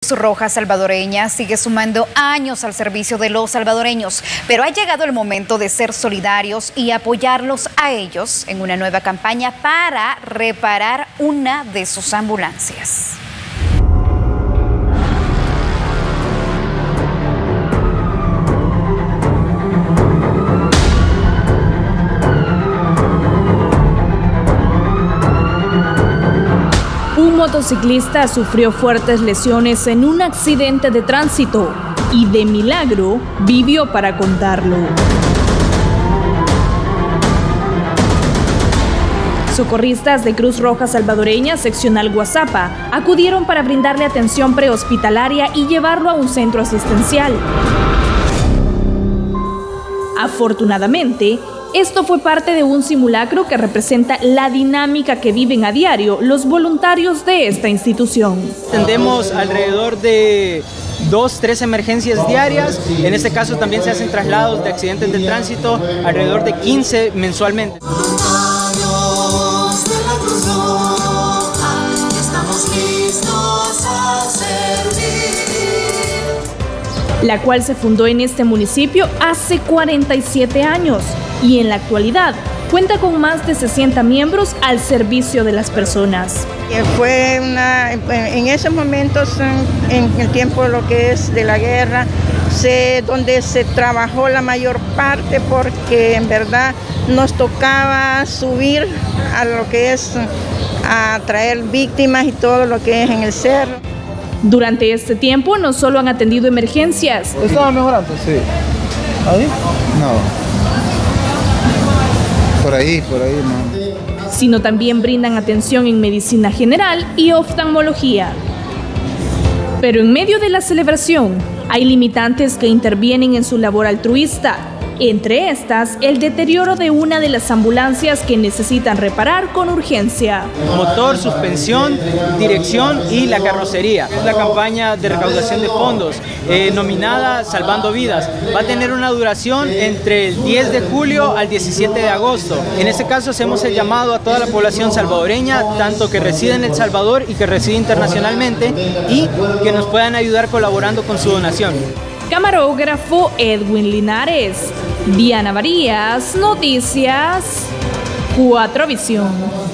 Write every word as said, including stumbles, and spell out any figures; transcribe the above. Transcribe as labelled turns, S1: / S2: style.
S1: Cruz Roja Salvadoreña sigue sumando años al servicio de los salvadoreños, pero ha llegado el momento de ser solidarios y apoyarlos a ellos en una nueva campaña para reparar una de sus ambulancias.
S2: Un motociclista sufrió fuertes lesiones en un accidente de tránsito y de milagro vivió para contarlo. Socorristas de Cruz Roja Salvadoreña, seccional Guazapa, acudieron para brindarle atención prehospitalaria y llevarlo a un centro asistencial. Afortunadamente, esto fue parte de un simulacro que representa la dinámica que viven a diario los voluntarios de esta institución.
S3: Atendemos alrededor de dos, tres emergencias diarias. En este caso también se hacen traslados de accidentes de tránsito, alrededor de quince mensualmente.
S2: La cual se fundó en este municipio hace cuarenta y siete años y en la actualidad cuenta con más de sesenta miembros al servicio de las personas.
S4: Fue una, en esos momentos, en el tiempo lo que es de la guerra, se, donde se trabajó la mayor parte, porque en verdad nos tocaba subir a lo que es a traer víctimas y todo lo que es en el cerro.
S2: Durante este tiempo no solo han atendido emergencias.
S5: ¿Estaba mejorando? Sí. ¿Ahí? No. Por ahí, por ahí no.
S2: Sino también brindan atención en medicina general y oftalmología. Pero en medio de la celebración hay limitantes que intervienen en su labor altruista. Entre estas, el deterioro de una de las ambulancias que necesitan reparar con urgencia.
S3: Motor, suspensión, dirección y la carrocería. Es la campaña de recaudación de fondos eh, nominada Salvando Vidas. Va a tener una duración entre el diez de julio al diecisiete de agosto. En este caso hacemos el llamado a toda la población salvadoreña, tanto que reside en El Salvador y que reside internacionalmente, y que nos puedan ayudar colaborando con su donación.
S2: Camarógrafo Edwin Linares. Diana Varías, Noticias cuatro Visión.